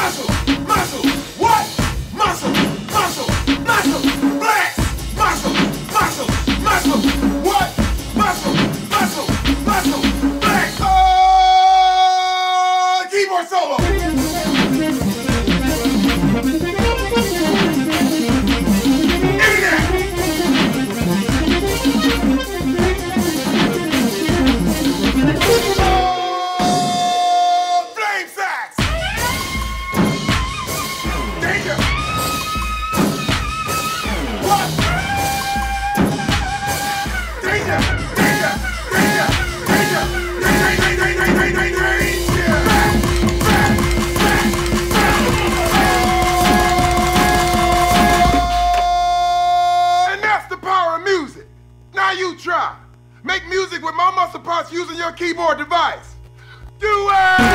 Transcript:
muscle, muscle, what? Muscle, muscle, muscle, flex, muscle, muscle, muscle, what? Muscle, muscle, muscle, flex. Keyboard solo. Now you try. Make music with more muscle parts using your keyboard device. Do it!